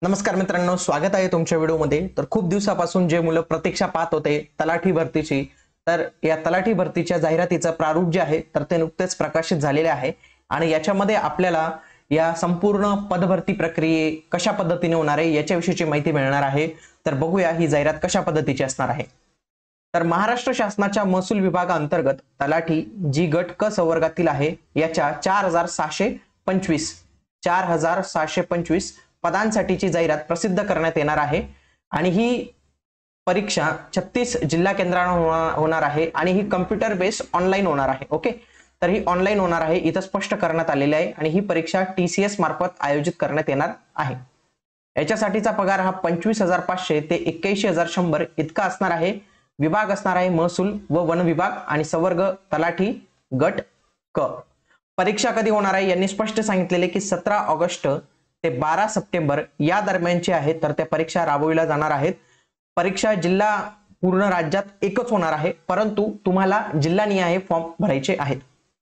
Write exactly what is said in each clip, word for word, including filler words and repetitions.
नमस्कार मित्रांनो, स्वागत आहे तुमच्या व्हिडिओमध्ये। तर खूप दिवसापासून जे मुलं प्रतीक्षा पाहत होते तलाठी भरतीची, तर या तलाठी भरतीच्या जाहिरातीचं प्रारूप जे आहे तर ते नुकतेच प्रकाशित झालेले आहे आणि याच्यामध्ये आपल्याला या संपूर्ण पदभरती प्रक्रिये कशा पद्धतीने होणार आहे याच्याविषयीची माहिती मिळणार आहे। तर बघूया ही जाहिरात कशा पद्धतीची असणार आहे। तर महाराष्ट्र शासनाच्या महसूल विभागाअंतर्गत तलाठी जी गट क संवर्गातील आहे याच्या चार हजार सहाशे पंचवीस चार हजार सहाशे पंचवीस पदांसाठीची जाहिरात प्रसिद्ध करण्यात येणार आहे आणि ही परीक्षा छत्तीस जिल्हा केंद्रांवर होणार आहे आणि ही कम्प्युटर बेस्ड ऑनलाइन होणार आहे। ओके, तर ही ऑनलाइन होणार आहे, इथं स्पष्ट करण्यात आलेले आहे आणि ही परीक्षा टीसीएस मार्फत आयोजित करण्यात येणार आहे। याच्यासाठीचा पगार हा पंचवीस हजार पाचशे ते एक्क्याऐंशी हजार शंभर इतका असणार आहे। विभाग असणार आहे महसूल व वन विभाग आणि संवर्ग तलाठी गट क। परीक्षा कधी होणार आहे यांनी स्पष्ट सांगितलेले की सतरा ऑगस्ट ते बारा सप्टेंबर या दरम्यानची आहे, तर त्या परीक्षा राबविल्या जाणार आहेत। परीक्षा जिल्हा पूर्ण राज्यात एकच होणार आहे, परंतु तुम्हाला जिल्हानिहाय फॉर्म भरायचे आहेत।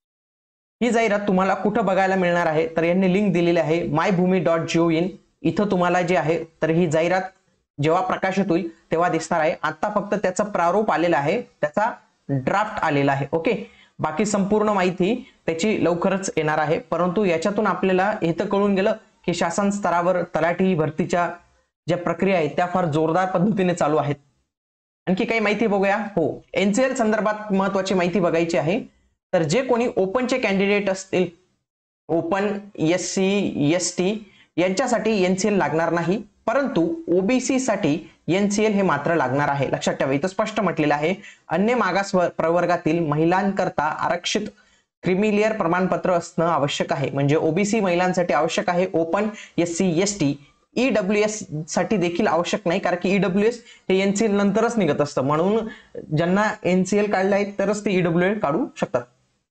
ही जाहिरात तुम्हाला कुठे बघायला मिळणार आहे तर यांनी लिंक दिलेली आहे my Bhumi dot gov in. इथं तुम्हाला जे आहे तर ही जाहिरात जेव्हा प्रकाशित होईल तेव्हा दिसणार आहे। आता फक्त त्याचं प्रारूप आलेलं आहे, त्याचा ड्राफ्ट आलेला आहे। ओके, बाकी संपूर्ण माहिती त्याची लवकरच येणार आहे, परंतु याच्यातून आपल्याला इथं कळून गेलं की शासन स्तरावर तलाठी भरतीच्या ज्या प्रक्रिया आहेत त्या फार जोरदार पद्धतीने चालू आहेत। आणखी काही माहिती बघूया। हो, एनसीएल संदर्भात महत्त्वाची माहिती बघायची आहे। तर जे कोणी ओपनचे कॅन्डिडेट असतील, ओपन एससी एसटी यांच्यासाठी एनसीएल लागणार नाही, परंतु ओबीसी साठी एनसीएल हे मात्र लागणार आहे। लक्षात ठेवा, इथं स्पष्ट म्हटलेलं आहे अन्य मागास प्रवर्गातील महिलांकरता आरक्षित क्रिमिलियर प्रमाणपत्र असणं आवश्यक आहे। म्हणजे ओबीसी महिलांसाठी आवश्यक आहे, ओपन एससी एसटी ईडब्ल्यूएस साठी देखील आवश्यक नाही, कारण की ईडब्ल्यूएस हे एनसीएल नंतरच निघत असतं, म्हणून ज्यांना एनसीएल काढलं आहे तरच ते ईडब्ल्यूएल काढू शकतात।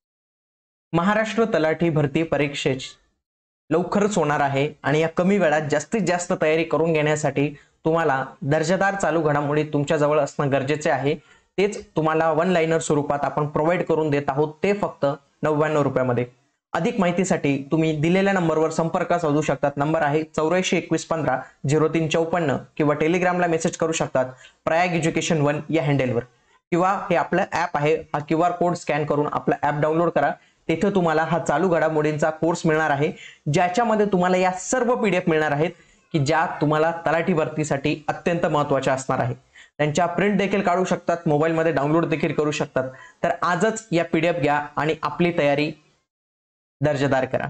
महाराष्ट्र तलाठी भरती परीक्षेची लवकरच होणार आहे आणि या कमी वेळात जास्तीत जास्त तयारी करून घेण्यासाठी तुम्हाला दर्जेदार चालू घडामोडी तुमच्या जवळ असणं गरजेचे आहे। तेच तुम्हाला वन लाइनर स्वरूपात आपण प्रोव्हाइड करून देत आहोत, ते फक्त नव्याण्णव रुपयामध्ये। अधिक माहितीसाठी तुम्ही दिलेल्या नंबरवर संपर्क साधू शकतात। नंबर आहे चौऱ्याऐंशी एकवीस पंधरा झिरो तीन चौपन्न किंवा टेलिग्रामला मेसेज करू शकतात प्रयाग एज्युकेशन वन या हँडलवर, किंवा हे आपलं ऍप आहे, हा क्यू आर कोड स्कॅन करून आपला ऍप डाउनलोड करा। तिथे तुम्हाला हा चालू घडामोडींचा कोर्स मिळणार आहे, ज्याच्यामध्ये तुम्हाला या सर्व पीडीएफ मिळणार आहेत की ज्या तुम्हाला तलाठी भरतीसाठी अत्यंत महत्त्वाच्या असणार आहे। त्यांच्या प्रिंट देखील काढू शकतात, मोबाईल मध्ये डाउनलोड देखील करू शकतात। तर आजच या पीडीएफ घ्या आणि आपली तयारी दर्जेदार करा।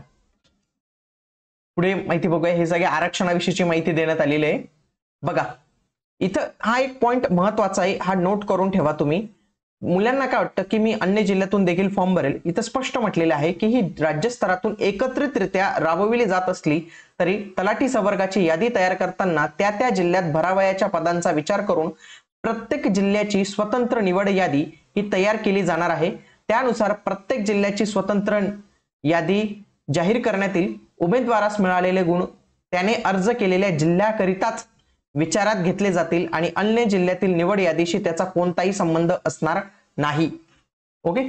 पुढे माहिती बघूया, हे सगळे आरक्षणाविषयीची माहिती देण्यात आलेली आहे। बघा, इथं हा एक पॉइंट महत्त्वाचा आहे, हा नोट करून ठेवा तुम्ही। मुलांना काय वाटतं की मी अन्य जिल्ह्यातून देखील फॉर्म भरेल, इथं स्पष्ट म्हटलेलं आहे की ही राज्य स्तरातून एकत्रितरित्या राबविली जात असली तरी तलाठी संवर्गाची यादी तयार करताना त्या त्या जिल्ह्यात भरावयाच्या पदांचा विचार करून प्रत्येक जिल्ह्याची स्वतंत्र निवड यादी ही तयार केली जाणार आहे। त्यानुसार प्रत्येक जिल्ह्याची स्वतंत्र यादी जाहीर करण्यात येईल। उमेदवारास मिळालेले गुण त्याने अर्ज केलेल्या जिल्ह्याकरिताच विचारात घेतले जातील आणि अन्य जिल्ह्यातील निवड यादीशी त्याचा कोणताही संबंध असणार नाही। ओके,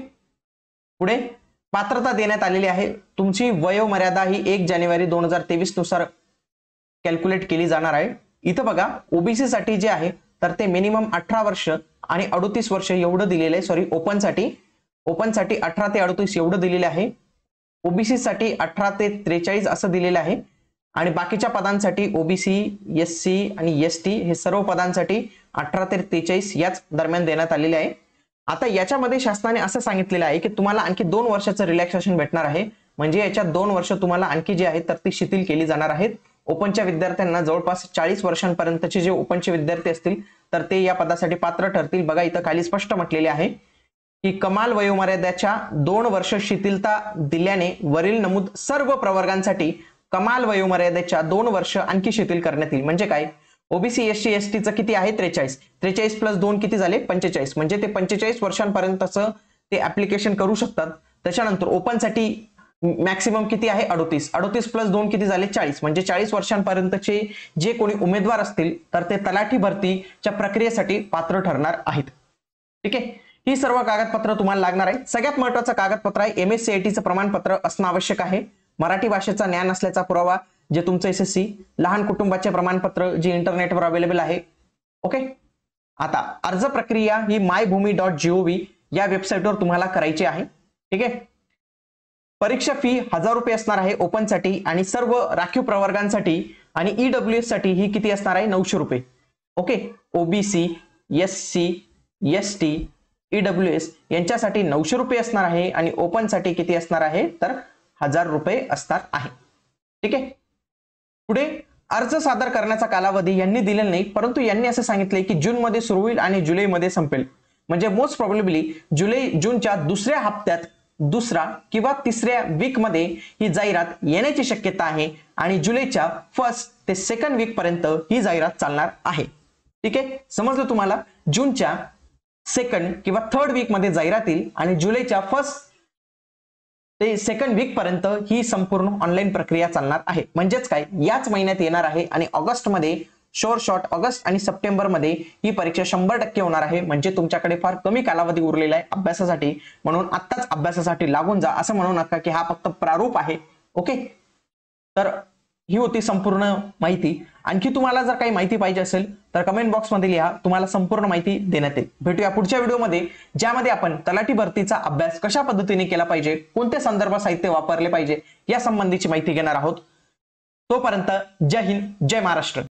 पुढे पात्रता देण्यात आलेली आहे। तुमची वयोमर्यादा ही एक जानेवारी दोन हजार तेवीस नुसार कॅल्क्युलेट केली जाणार आहे। इथं बघा, ओबीसी साठी जे आहे तर ते मिनिमम अठरा वर्ष आणि अडतीस वर्ष एवढं दिलेलं आहे। सॉरी, ओपन साठी ओपन साठी अठरा ते अडतीस एवढं दिलेलं आहे, ओबीसी साठी अठरा ते त्रेचाळीस असं दिलेलं आहे आणि बाकीच्या पदांसाठी ओबीसी एससी आणि एसटी हे सर्व पदांसाठी अठरा ते त्रेचाळीस याच दरम्यान देण्यात आलेले आहे। आता याच्यामध्ये शासनाने असं सांगितलेलं आहे की तुम्हाला आणखी दोन वर्षाचं रिलॅक्सेशन भेटणार आहे, म्हणजे याच्यात दोन वर्ष तुम्हाला आणखी जे आहे तर ती शिथिल केली जाणार आहेत। ओपनच्या विद्यार्थ्यांना जवळपास चाळीस वर्षांपर्यंतचे जे ओपनचे विद्यार्थी असतील तर ते या पदासाठी पात्र ठरतील। बघा, इथं खाली स्पष्ट म्हटलेले आहे की कमाल वयोमर्यादेच्या दोन वर्ष शिथिलता दिल्याने वरील नमूद सर्व प्रवर्गांसाठी कमाल वयोमर्यादेच्या दोन वर्ष आणखी शिथिल करण्यात येईल। म्हणजे काय, ओबीसी एससी एसटीचं किती आहे त्रेचाळीस, त्रेचाळीस प्लस दोन किती झाले पंचेचाळीस, म्हणजे ते पंचेचाळीस वर्षांपर्यंतचं ते ऍप्लिकेशन करू शकतात। त्याच्यानंतर ओपन साठी मॅक्सिमम किती आहे अडतीस, अडतीस प्लस दोन किती झाले चाळीस, म्हणजे चाळीस वर्षांपर्यंतचे जे कोणी उमेदवार असतील तर ते तलाठी भरतीच्या प्रक्रियेसाठी पात्र ठरणार आहेत। ठीक आहे, ही सर्व कागदपत्र तुम्हाला लागणार आहे। सगळ्यात महत्त्वाचं कागदपत्र आहे एमएससीआयटीचं प्रमाणपत्र असणं आवश्यक आहे। मराठी भाषेचा ज्ञान असल्याचा पुरावा, जे तुमचं एस एस सी, लहान कुटुंबाचे प्रमाणपत्र जे इंटरनेटवर अवेलेबल आहे. ओके, आता अर्ज प्रक्रिया ही मायभूमी डॉट जीओव्ही या वेबसाईटवर तुम्हाला करायची आहे. ठीक आहे. परीक्षा फी हजार रुपये असणार आहे ओपनसाठी आणि सर्व राखीव प्रवर्गांसाठी आणि ईडब्ल्यू एस साठी ही किती असणार आहे? नऊशे रुपये. Okay, OBC, S C, S T, EW S यांच्यासाठी नऊशे रुपये असणार आहे आणि ओपन साठी किती असणार आहे? तर हजार रुपये असणार आहे. ठीक आहे. पुढे अर्ज सादर करण्याचा कालावधी यांनी दिलेला नाही, परंतु यांनी असं सांगितलंय की जून मध्ये सुरू होईल आणि जुलैमध्ये संपेल. म्हणजे मोस्ट प्रॉब्लेबली जुलै जूनच्या दुसऱ्या हप्त्यात दुसरा किंवा तिसऱ्या वीक मध्ये ही जाहिरात येण्याची शक्यता आहे आणि जुलैच्या फर्स्ट ते सेकंड वीक पर्यंत ही जाहिरात चालणार आहे. ठीक आहे, समजलं तुम्हाला? जूनच्या सेकंड किंवा थर्ड वीक मध्ये जाहिरात येईल आणि जुलैच्या फर्स्ट ते सेकंड वीक पर्यंत ही संपूर्ण ऑनलाईन प्रक्रिया चालणार आहे. म्हणजेच काय, याच महिन्यात येणार आहे आणि ऑगस्ट मध्ये शोर शॉर्ट ऑगस्ट आणि सप्टेंबर मध्ये ही परीक्षा शंभर टक्के होणार आहे. म्हणजे तुमच्याकडे फार कमी कालावधी उरलेला आहे अभ्यासासाठी, म्हणून आत्ताच अभ्यासासाठी लागून जा असं म्हणू नका की हा फक्त प्रारूप आहे. ओके, तर ही होती संपूर्ण माहिती. आणखी तुम्हाला जर काही माहिती पाहिजे असेल तर कमेंट बॉक्स मध्ये लिहा, तुम्हाला संपूर्ण माहिती देण्यात येईल. भेटूया पुढच्या व्हिडिओमध्ये, ज्यामध्ये आपण तलाठी भरतीचा अभ्यास कशा पद्धतीने केला पाहिजे, कोणते संदर्भ साहित्य वापरले पाहिजे या संबंधीची माहिती घेणार आहोत. तोपर्यंत जय हिंद, जय महाराष्ट्र.